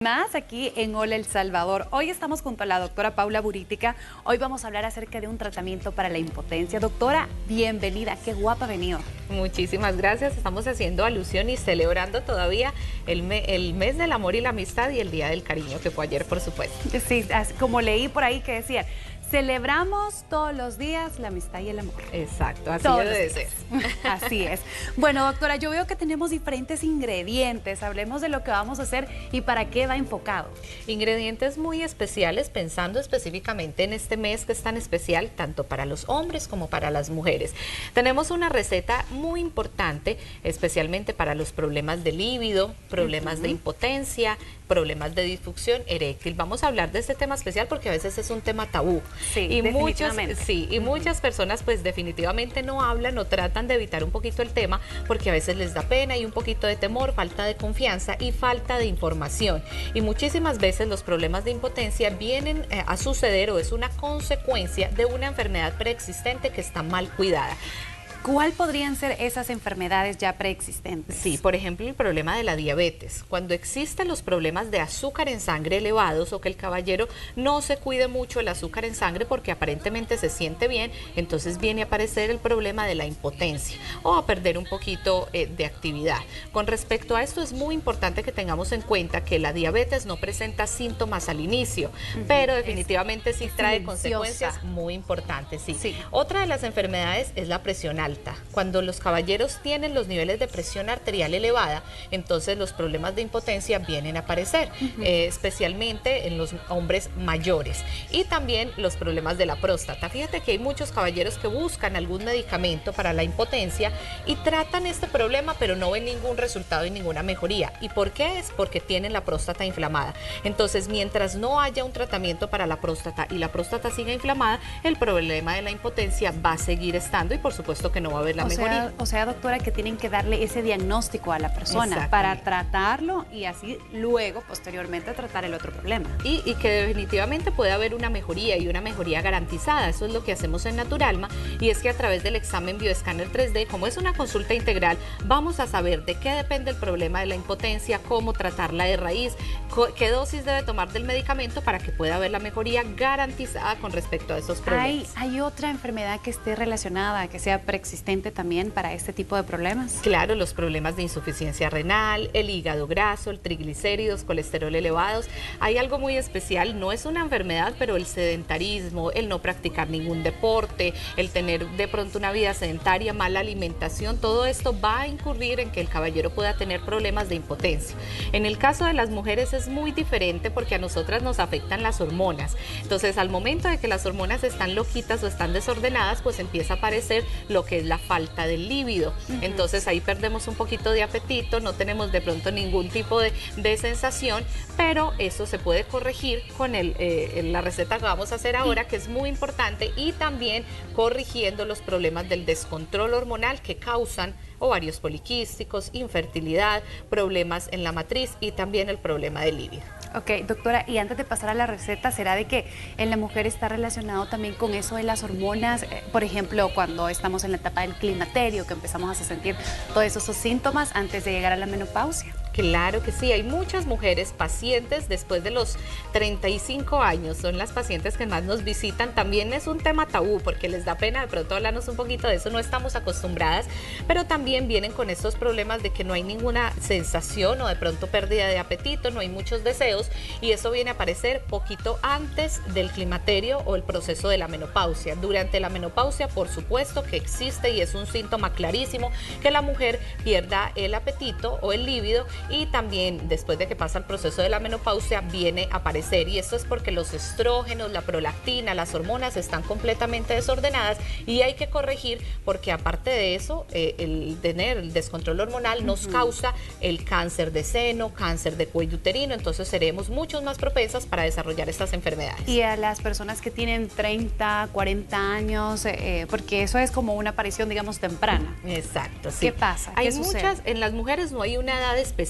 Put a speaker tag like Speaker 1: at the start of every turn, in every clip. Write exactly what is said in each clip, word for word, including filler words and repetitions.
Speaker 1: Más aquí en Hola El Salvador. Hoy estamos junto a la doctora Paula Burítica. Hoy vamos a hablar acerca de un tratamiento para la impotencia. Doctora, bienvenida. Qué guapa ha venido.
Speaker 2: Muchísimas gracias. Estamos haciendo alusión y celebrando todavía el, me el mes del amor y la amistad y el Día del Cariño, que fue ayer, por supuesto.
Speaker 1: Sí, como leí por ahí que decían, celebramos todos los días la amistad y el amor.
Speaker 2: Exacto, así
Speaker 1: Todos
Speaker 2: debe ser.
Speaker 1: Así es. Bueno, doctora, yo veo que tenemos diferentes ingredientes. Hablemos de lo que vamos a hacer y para qué va enfocado.
Speaker 2: Ingredientes muy especiales, pensando específicamente en este mes que es tan especial, tanto para los hombres como para las mujeres. Tenemos una receta muy importante, especialmente para los problemas de líbido, problemas uh-huh. de impotencia, problemas de disfunción eréctil. Vamos a hablar de este tema especial porque a veces es un tema tabú.
Speaker 1: Sí,
Speaker 2: y
Speaker 1: definitivamente.
Speaker 2: Muchos, sí, y uh-huh. muchas personas pues definitivamente no hablan o tratan de evitar un poquito el tema porque a veces les da pena y un poquito de temor, falta de confianza y falta de información. Y muchísimas veces los problemas de impotencia vienen eh, a suceder o es una consecuencia de una enfermedad preexistente que está mal cuidada.
Speaker 1: ¿Cuál podrían ser esas enfermedades ya preexistentes?
Speaker 2: Sí, por ejemplo, el problema de la diabetes. Cuando existen los problemas de azúcar en sangre elevados o que el caballero no se cuide mucho el azúcar en sangre porque aparentemente se siente bien, entonces viene a aparecer el problema de la impotencia o a perder un poquito eh, de actividad. Con respecto a esto es muy importante que tengamos en cuenta que la diabetes no presenta síntomas al inicio, uh-huh. pero definitivamente es, sí es trae silenciosa. Consecuencias muy importantes. Sí. Sí. Otra de las enfermedades es la presión alta. Cuando los caballeros tienen los niveles de presión arterial elevada, entonces los problemas de impotencia vienen a aparecer, uh-huh. eh, especialmente en los hombres mayores. Y también los problemas de la próstata. Fíjate que hay muchos caballeros que buscan algún medicamento para la impotencia y tratan este problema, pero no ven ningún resultado y ninguna mejoría. ¿Y por qué? Es porque tienen la próstata inflamada. Entonces, mientras no haya un tratamiento para la próstata y la próstata siga inflamada, el problema de la impotencia va a seguir estando y por supuesto que no va a haber la
Speaker 1: o
Speaker 2: mejoría.
Speaker 1: Sea, o sea, doctora, que tienen que darle ese diagnóstico a la persona para tratarlo y así luego, posteriormente, tratar el otro problema.
Speaker 2: Y, y que definitivamente puede haber una mejoría y una mejoría garantizada. Eso es lo que hacemos en Naturalma y es que a través del examen bioescáner tres D, como es una consulta integral, vamos a saber de qué depende el problema de la impotencia, cómo tratarla de raíz, qué dosis debe tomar del medicamento para que pueda haber la mejoría garantizada con respecto a esos problemas.
Speaker 1: ¿Hay, hay otra enfermedad que esté relacionada, que sea preexistente también para este tipo de problemas?
Speaker 2: Claro, los problemas de insuficiencia renal, el hígado graso, el triglicéridos, colesterol elevados. Hay algo muy especial, no es una enfermedad, pero el sedentarismo, el no practicar ningún deporte, el tener de pronto una vida sedentaria, mala alimentación, todo esto va a incurrir en que el caballero pueda tener problemas de impotencia. En el caso de las mujeres es muy diferente porque a nosotras nos afectan las hormonas. Entonces, al momento de que las hormonas están loquitas o están desordenadas, pues empieza a aparecer lo que es la falta del líbido. Uh-huh. Entonces ahí perdemos un poquito de apetito, no tenemos de pronto ningún tipo de, de sensación, pero eso se puede corregir con el, eh, la receta que vamos a hacer ahora, que es muy importante, y también corrigiendo los problemas del descontrol hormonal que causan ovarios poliquísticos, infertilidad, problemas en la matriz y también el problema del líbido.
Speaker 1: Ok, doctora, y antes de pasar a la receta, ¿será de que en la mujer está relacionado también con eso de las hormonas? Eh, por ejemplo, cuando estamos en la etapa del climaterio, que empezamos a sentir todos esos síntomas antes de llegar a la menopausia.
Speaker 2: Claro que sí, hay muchas mujeres pacientes después de los treinta y cinco años, son las pacientes que más nos visitan. También es un tema tabú porque les da pena de pronto hablarnos un poquito de eso, no estamos acostumbradas, pero también vienen con estos problemas de que no hay ninguna sensación o de pronto pérdida de apetito, no hay muchos deseos y eso viene a aparecer poquito antes del climaterio o el proceso de la menopausia. Durante la menopausia, por supuesto que existe y es un síntoma clarísimo que la mujer pierda el apetito o el líbido. Y también después de que pasa el proceso de la menopausia viene a aparecer, y esto es porque los estrógenos, la prolactina, las hormonas están completamente desordenadas y hay que corregir porque aparte de eso eh, el tener el descontrol hormonal nos uh-huh. causa el cáncer de seno, cáncer de cuello uterino, entonces seremos muchos más propensas para desarrollar estas enfermedades.
Speaker 1: Y a las personas que tienen treinta, cuarenta años, eh, porque eso es como una aparición digamos temprana.
Speaker 2: Exacto, sí.
Speaker 1: ¿Qué pasa? ¿Qué
Speaker 2: hay
Speaker 1: sucede?
Speaker 2: muchas, en las mujeres no hay una edad específica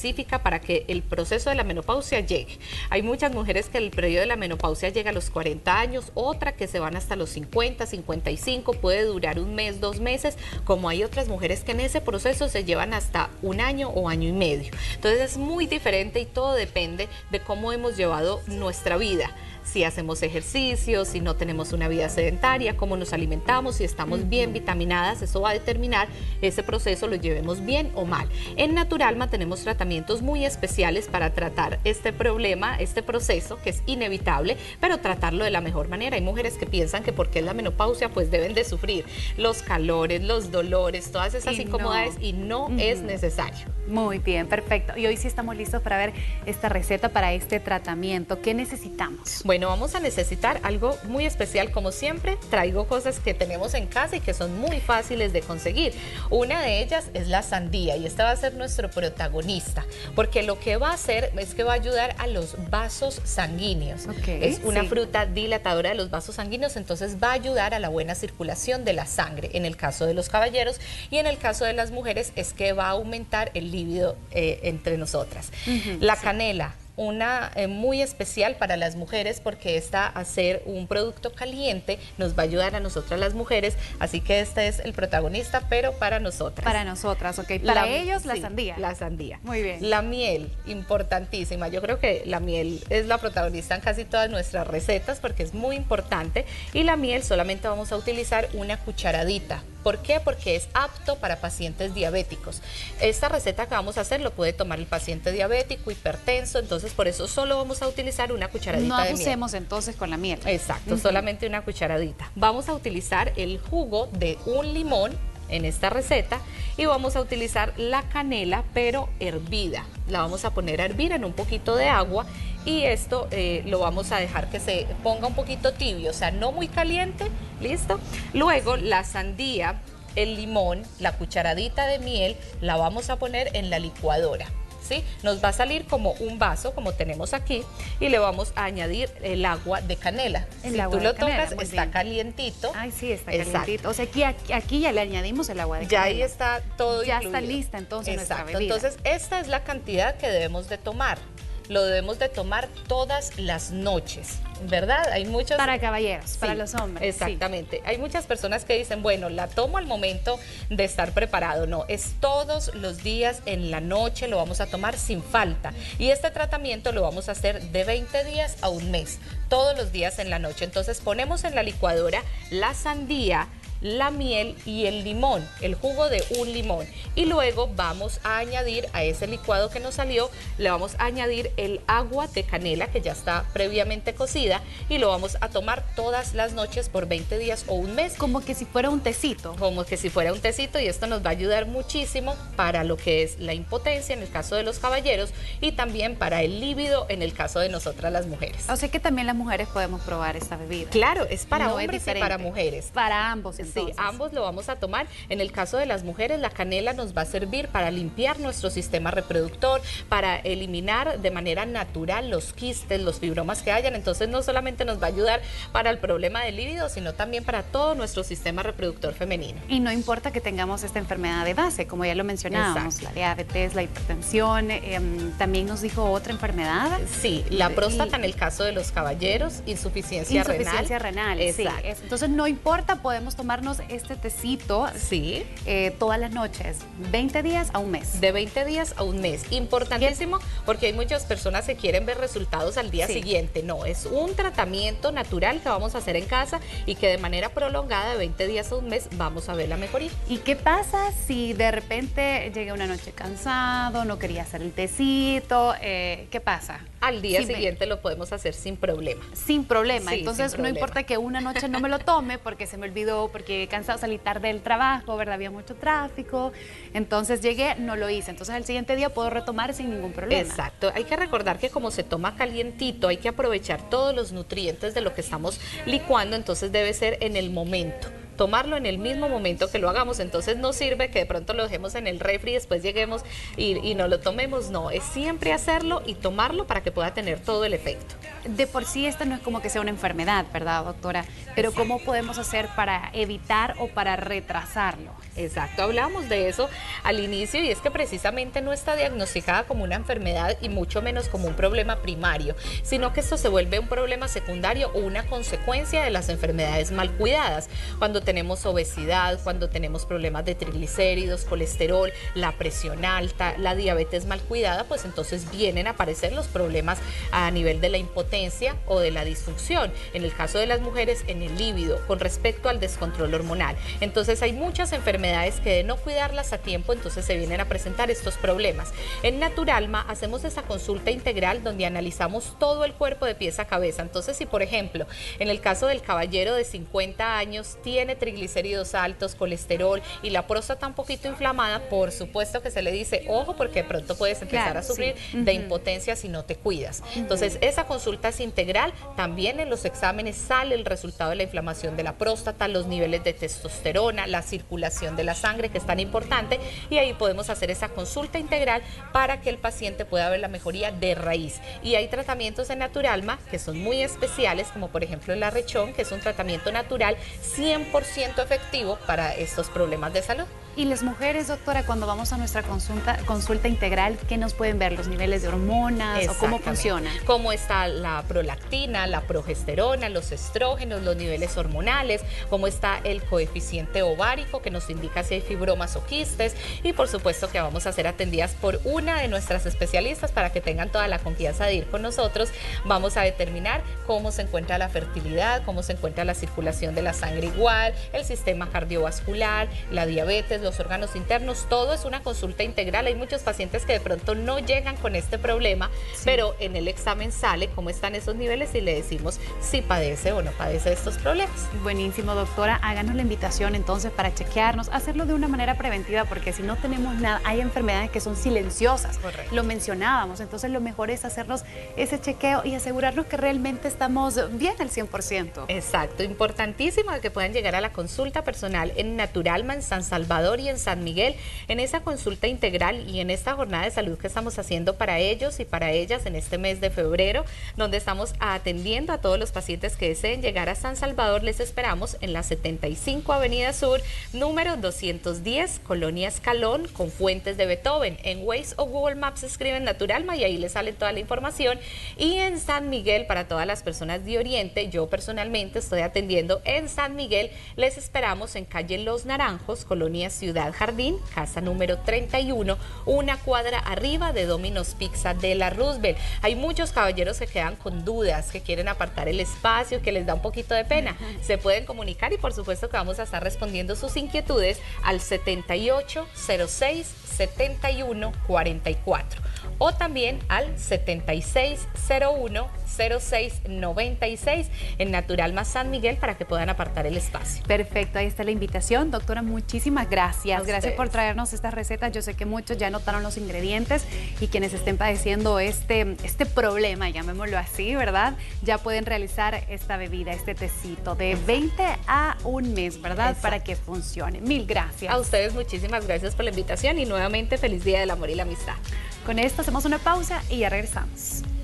Speaker 2: específica para que el proceso de la menopausia llegue. Hay muchas mujeres que el periodo de la menopausia llega a los cuarenta años, otra que se van hasta los cincuenta, cincuenta y cinco, puede durar un mes, dos meses, como hay otras mujeres que en ese proceso se llevan hasta un año o año y medio. Entonces es muy diferente y todo depende de cómo hemos llevado nuestra vida. Si hacemos ejercicio, si no tenemos una vida sedentaria, cómo nos alimentamos, si estamos bien vitaminadas, eso va a determinar ese proceso, lo llevemos bien o mal. En Naturalma tenemos tratamientos muy especiales para tratar este problema, este proceso que es inevitable, pero tratarlo de la mejor manera. Hay mujeres que piensan que porque es la menopausia, pues deben de sufrir los calores, los dolores, todas esas
Speaker 1: Y
Speaker 2: incomodidades
Speaker 1: no.
Speaker 2: y no
Speaker 1: Ujú.
Speaker 2: es necesario.
Speaker 1: Muy bien, perfecto. Y hoy sí estamos listos para ver esta receta para este tratamiento. ¿Qué necesitamos?
Speaker 2: Bueno, vamos a necesitar algo muy especial. Como siempre, traigo cosas que tenemos en casa y que son muy fáciles de conseguir. Una de ellas es la sandía y esta va a ser nuestro protagonista, porque lo que va a hacer es que va a ayudar a los vasos sanguíneos.
Speaker 1: Ok,
Speaker 2: es una
Speaker 1: sí.
Speaker 2: fruta dilatadora de los vasos sanguíneos, entonces va a ayudar a la buena circulación de la sangre en el caso de los caballeros, y en el caso de las mujeres es que va a aumentar el líbido eh, entre nosotras.
Speaker 1: Ujú,
Speaker 2: la
Speaker 1: sí.
Speaker 2: canela, una eh, muy especial para las mujeres, porque esta, a ser un producto caliente, nos va a ayudar a nosotras las mujeres, así que este es el protagonista, pero para nosotras.
Speaker 1: Para nosotras, ok. Para
Speaker 2: La-
Speaker 1: ellos, la
Speaker 2: sí,
Speaker 1: sandía.
Speaker 2: La sandía.
Speaker 1: Muy bien.
Speaker 2: La miel, importantísima. Yo creo que la miel es la protagonista en casi todas nuestras recetas porque es muy importante. Y la miel solamente vamos a utilizar una cucharadita. ¿Por qué? Porque es apto para pacientes diabéticos. Esta receta que vamos a hacer lo puede tomar el paciente diabético, hipertenso, entonces por eso solo vamos a utilizar una cucharadita
Speaker 1: No
Speaker 2: de miel.
Speaker 1: abusemos entonces con la miel.
Speaker 2: Exacto,
Speaker 1: Ujú.
Speaker 2: solamente una cucharadita. Vamos a utilizar el jugo de un limón en esta receta y vamos a utilizar la canela, pero hervida. La vamos a poner a hervir en un poquito de agua y esto eh, lo vamos a dejar que se ponga un poquito tibio, o sea, no muy caliente, ¿listo? Luego la sandía, el limón, la cucharadita de miel, la vamos a poner en la licuadora. ¿Sí? Nos va a salir como un vaso, como tenemos aquí, y le vamos a añadir el agua de canela.
Speaker 1: El
Speaker 2: si
Speaker 1: agua
Speaker 2: tú
Speaker 1: de
Speaker 2: lo
Speaker 1: canela,
Speaker 2: tocas,
Speaker 1: muy
Speaker 2: está
Speaker 1: bien.
Speaker 2: calientito.
Speaker 1: Ay, sí, está
Speaker 2: Exacto.
Speaker 1: calientito. O sea, aquí, aquí, aquí ya le añadimos el agua de
Speaker 2: Ya
Speaker 1: canela.
Speaker 2: ahí está todo
Speaker 1: Ya
Speaker 2: incluido.
Speaker 1: está lista entonces nuestra
Speaker 2: Exacto.
Speaker 1: bebida.
Speaker 2: Entonces, esta es la cantidad que debemos de tomar. Lo debemos de tomar todas las noches, ¿verdad? Hay muchos...
Speaker 1: Para caballeros, para
Speaker 2: Sí,
Speaker 1: los hombres. sí.
Speaker 2: Exactamente. Hay muchas personas que dicen, bueno, la tomo al momento de estar preparado. No, es todos los días en la noche, lo vamos a tomar sin falta. Y este tratamiento lo vamos a hacer de veinte días a un mes, todos los días en la noche. Entonces ponemos en la licuadora la sandía, la miel y el limón, el jugo de un limón, y luego vamos a añadir a ese licuado que nos salió, le vamos a añadir el agua de canela que ya está previamente cocida y lo vamos a tomar todas las noches por veinte días o un mes,
Speaker 1: Como que si fuera un tecito.
Speaker 2: como que si fuera un tecito, y esto nos va a ayudar muchísimo para lo que es la impotencia en el caso de los caballeros y también para el líbido en el caso de nosotras las mujeres.
Speaker 1: O sea que también las mujeres podemos probar esta bebida.
Speaker 2: Claro, es para
Speaker 1: No es
Speaker 2: hombres y
Speaker 1: diferente.
Speaker 2: para mujeres.
Speaker 1: Para ambos, entonces.
Speaker 2: Sí, ambos lo vamos a tomar. En el caso de las mujeres, la canela nos va a servir para limpiar nuestro sistema reproductor, para eliminar de manera natural los quistes, los fibromas que hayan. Entonces no solamente nos va a ayudar para el problema del líbido, sino también para todo nuestro sistema reproductor femenino.
Speaker 1: Y no importa que tengamos esta enfermedad de base, como ya lo mencionábamos,
Speaker 2: Exacto.
Speaker 1: la diabetes, la hipertensión, eh, también nos dijo otra enfermedad.
Speaker 2: Sí, la
Speaker 1: Y-
Speaker 2: próstata en el caso de los caballeros, insuficiencia,
Speaker 1: Insuficiencia renal, sí.
Speaker 2: Exacto.
Speaker 1: Es- entonces no importa, podemos tomarnos este tecito
Speaker 2: Sí,
Speaker 1: eh, todas las noches, veinte días a un mes.
Speaker 2: de veinte días a un mes. Importantísimo porque hay muchas personas que quieren ver resultados al día
Speaker 1: Sí.
Speaker 2: siguiente. No, es un tratamiento natural que vamos a hacer en casa y que de manera prolongada de veinte días a un mes vamos a ver la mejoría.
Speaker 1: ¿Y qué pasa si de repente llegué una noche cansado, no quería hacer el tecito? Eh, ¿Qué pasa?
Speaker 2: Al día
Speaker 1: Si me-
Speaker 2: siguiente lo podemos hacer sin problema.
Speaker 1: Sin problema.
Speaker 2: Sí,
Speaker 1: Entonces
Speaker 2: sin
Speaker 1: no
Speaker 2: problema.
Speaker 1: importa que una noche no me lo tome porque se me olvidó, porque llegué cansado, salí tarde del trabajo, ¿verdad? Había mucho tráfico. Entonces llegué, no lo hice. Entonces al siguiente día puedo retomar sin ningún problema.
Speaker 2: Exacto, hay que recordar que como se toma calientito, hay que aprovechar todos los nutrientes de lo que estamos licuando, entonces debe ser en el momento. Tomarlo en el mismo momento que lo hagamos, entonces no sirve que de pronto lo dejemos en el refri y después lleguemos y, y no lo tomemos, no, es siempre hacerlo y tomarlo para que pueda tener todo el efecto.
Speaker 1: de por sí esta no es como que sea una enfermedad, ¿verdad, doctora? Pero ¿cómo podemos hacer para evitar o para retrasarlo?
Speaker 2: Exacto, hablamos de eso al inicio y es que precisamente no está diagnosticada como una enfermedad y mucho menos como un problema primario, sino que esto se vuelve un problema secundario o una consecuencia de las enfermedades mal cuidadas. Cuando tenemos obesidad, cuando tenemos problemas de triglicéridos, colesterol, la presión alta, la diabetes mal cuidada, pues entonces vienen a aparecer los problemas a nivel de la impotencia o de la disfunción. En el caso de las mujeres, en el líbido, con respecto al descontrol hormonal. Entonces hay muchas enfermedades que de no cuidarlas a tiempo, entonces se vienen a presentar estos problemas. En Naturalma hacemos esa consulta integral donde analizamos todo el cuerpo de pies a cabeza. Entonces, si por ejemplo, en el caso del caballero de cincuenta años tiene triglicéridos altos, colesterol y la próstata un poquito inflamada, por supuesto que se le dice, ojo, porque de pronto puedes empezar claro, a sufrir sí. de impotencia si no te cuidas. Entonces, esa consulta es integral. También en los exámenes sale el resultado de la inflamación de la próstata, los niveles de testosterona, la circulación de la sangre, que es tan importante, y ahí podemos hacer esa consulta integral para que el paciente pueda ver la mejoría de raíz. Y hay tratamientos en Naturalma que son muy especiales, como por ejemplo el arrechón, que es un tratamiento natural cien por ciento efectivo para estos problemas de salud.
Speaker 1: Y las mujeres, doctora, cuando vamos a nuestra consulta, consulta integral, ¿qué nos pueden ver? ¿Los niveles de hormonas o cómo funciona?
Speaker 2: Cómo está la prolactina, la progesterona, los estrógenos, los niveles hormonales, cómo está el coeficiente ovárico, que nos indica si hay fibromas o quistes, y por supuesto que vamos a ser atendidas por una de nuestras especialistas para que tengan toda la confianza de ir con nosotros. Vamos a determinar cómo se encuentra la fertilidad, cómo se encuentra la circulación de la sangre igual, el sistema cardiovascular, la diabetes, los órganos internos. Todo es una consulta integral. Hay muchos pacientes que de pronto no llegan con este problema, sí. pero en el examen sale cómo están esos niveles y le decimos si padece o no padece de estos problemas.
Speaker 1: Buenísimo, doctora. Háganos la invitación entonces para chequearnos, hacerlo de una manera preventiva, porque si no tenemos nada, hay enfermedades que son silenciosas. Correcto. Lo mencionábamos, entonces lo mejor es hacernos ese chequeo y asegurarnos que realmente estamos bien al cien por ciento.
Speaker 2: Exacto, importantísimo que puedan llegar a la consulta personal en Naturalma, en San Salvador y en San Miguel, en esa consulta integral y en esta jornada de salud que estamos haciendo para ellos y para ellas en este mes de febrero, donde estamos atendiendo a todos los pacientes que deseen llegar a San Salvador. Les esperamos en la setenta y cinco Avenida Sur, número doscientos diez, Colonia Escalón, con Fuentes de Beethoven. En Waze o Google Maps escriben Naturalma y ahí les sale toda la información. Y en San Miguel, para todas las personas de Oriente, yo personalmente estoy atendiendo en San Miguel. Les esperamos en calle Los Naranjos, Colonia Ciudad Jardín, casa número treinta y uno, una cuadra arriba de Domino's Pizza de la Roosevelt. Hay muchos caballeros que quedan con dudas, que quieren apartar el espacio, que les da un poquito de pena. Se pueden comunicar y por supuesto que vamos a estar respondiendo sus inquietudes al setenta y ocho cero seis setenta y uno cuarenta y cuatro o también al setenta y seis cero uno cero seis noventa y seis en Naturalma San Miguel para que puedan apartar el espacio.
Speaker 1: Perfecto, ahí está la invitación. Doctora, muchísimas gracias. Gracias por traernos estas recetas. Yo sé que muchos ya notaron los ingredientes y quienes estén padeciendo este, este problema, llamémoslo así, ¿verdad? Ya pueden realizar esta bebida, este tecito de veinte a un mes, ¿verdad? Exacto. Para que funcione. Mil gracias.
Speaker 2: A ustedes muchísimas gracias por la invitación y nuevamente feliz Día del Amor y la Amistad.
Speaker 1: Con esto hacemos una pausa y ya regresamos.